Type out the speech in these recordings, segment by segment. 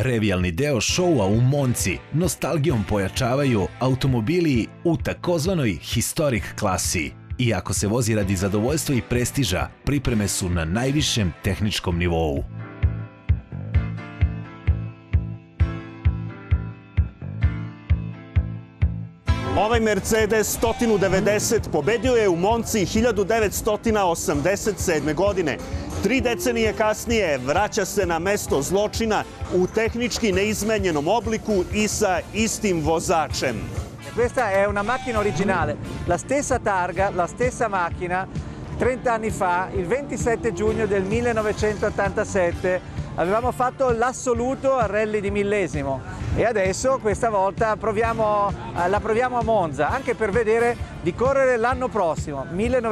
Revijalni deo šoua u Monci nostalgijom pojačavaju automobili u takozvanoj historic klasi. Iako se vozi radi zadovoljstva i prestiža, pripreme su na najvišem tehničkom nivou. Ovaj Mercedes 190 pobedio je u Monci 1987. godine. 3 decenije kasnije vraća se na mesto zločina u tehnički neizmenjenom obliku i sa istim vozačem. Questa è una macchina originale, la stessa targa, la stessa macchina. 30 anni fa, il 27 giugno del 1987, avevamo fatto l'assoluto al Rally di Millesimo e adesso questa volta la proviamo a Monza, anche per vedere di correre l'anno prossimo,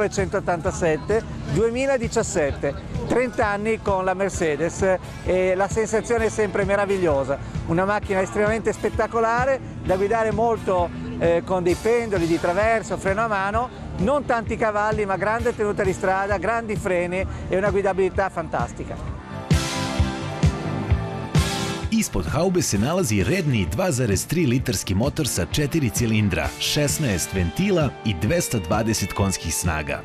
1987-2017, 30 anni con la Mercedes e la sensazione è sempre meravigliosa. Una macchina estremamente spettacolare, da guidare molto con dei pendoli di traverso, freno a mano, non tanti cavalli ma grande tenuta di strada, grandi freni e una guidabilità fantastica. Ispod haube se nalazi redni 2,3 litarski motor sa 4 cilindra, 16 ventila i 220 konjskih snaga.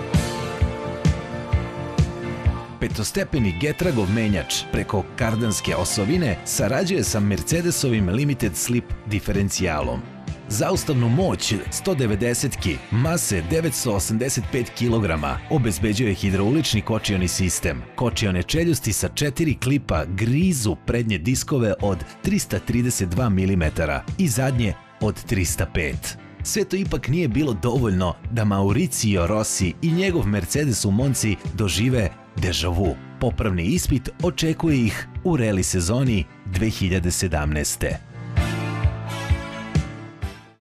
Petostepeni Getragov menjač preko kardanske osovine sarađuje sa Mercedesovim Limited Slip diferencijalom. Zaustavnu moć 190-ki, mase 985 kg, obezbeđuje hidraulični kočioni sistem. Kočione čeljusti sa 4 klipa grizu prednje diskove od 332 mm i zadnje od 305. Sve to ipak nije bilo dovoljno da Mauricio Rossi i njegov Mercedes u Monci dožive déjà vu. Popravni ispit očekuje ih u rally sezoni 2017.